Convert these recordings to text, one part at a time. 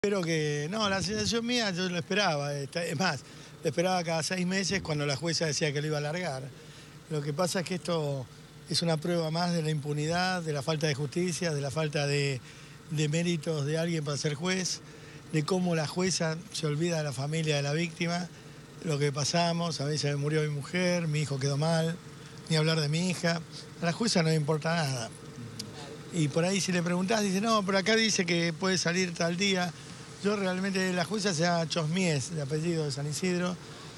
Espero que... No, la sensación mía yo lo esperaba. Es más, lo esperaba cada 6 meses cuando la jueza decía que lo iba a alargar. Lo que pasa es que esto es una prueba más de la impunidad, de la falta de justicia, de la falta de méritos de alguien para ser juez, de cómo la jueza se olvida de la familia de la víctima, lo que pasamos, a veces me murió mi mujer, mi hijo quedó mal, ni hablar de mi hija. A la jueza no le importa nada. Y por ahí si le preguntás, dice, no, pero acá dice que puede salir tal día. Yo realmente, la jueza se llama Chosmies, de apellido de San Isidro.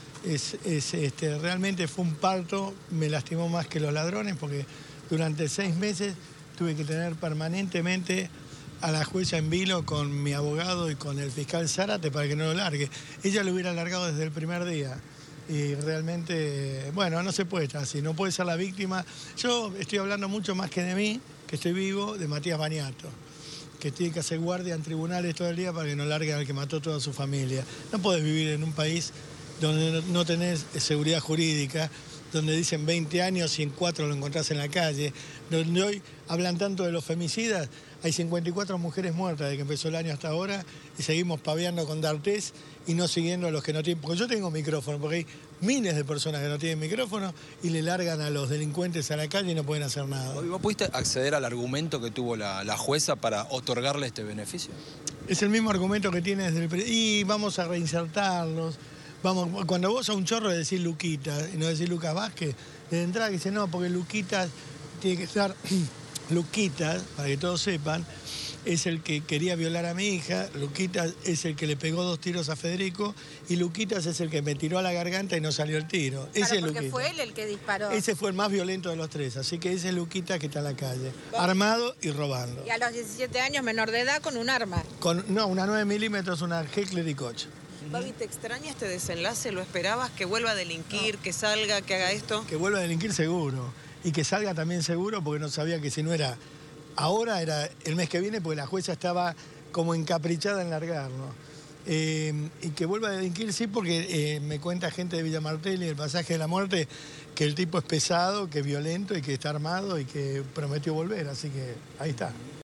Realmente fue un parto, me lastimó más que los ladrones, porque durante 6 meses tuve que tener permanentemente a la jueza en vilo con mi abogado y con el fiscal Zárate para que no lo largue. Ella lo hubiera largado desde el primer día. Y realmente, bueno, no se puede estar así, no puede ser la víctima. Yo estoy hablando mucho más que de mí, que estoy vivo, de Matías Baniato, que tiene que hacer guardia en tribunales todo el día para que no larguen al que mató toda su familia. No podés vivir en un país donde no tenés seguridad jurídica, donde dicen 20 años y en 4 lo encontrás en la calle, donde hoy hablan tanto de los femicidas, hay 54 mujeres muertas desde que empezó el año hasta ahora y seguimos paveando con D'Artés y no siguiendo a los que no tienen, porque yo tengo micrófono, porque hay miles de personas que no tienen micrófono y le largan a los delincuentes a la calle y no pueden hacer nada. ¿Vos pudiste acceder al argumento que tuvo la jueza para otorgarle este beneficio? Es el mismo argumento que tiene desde el... Y vamos a reinsertarlos. Vamos, cuando vos a un chorro le decís Luquita y no decís Lucas Vázquez, de entrada dice no, porque Luquita tiene que estar... Luquita, para que todos sepan, es el que quería violar a mi hija, Luquita es el que le pegó 2 tiros a Federico y Luquitas es el que me tiró a la garganta y no salió el tiro. Claro, ese es porque Luquita. fue él el que disparó. Ese fue el más violento de los 3, así que ese es Luquita que está en la calle, armado y robando. Y a los 17 años, menor de edad, con un arma. No, una 9 milímetros, una Heckler y Koch. Babi, ¿te extraña este desenlace? ¿Lo esperabas? ¿Que vuelva a delinquir, que salga, que haga esto? Que vuelva a delinquir seguro. Y que salga también seguro, porque no sabía que si no era... Ahora era el mes que viene, porque la jueza estaba como encaprichada en largarlo. Y que vuelva a delinquir, sí, porque me cuenta gente de Villa Martelli, el pasaje de la muerte, que el tipo es pesado, que es violento y que está armado y que prometió volver. Así que ahí está.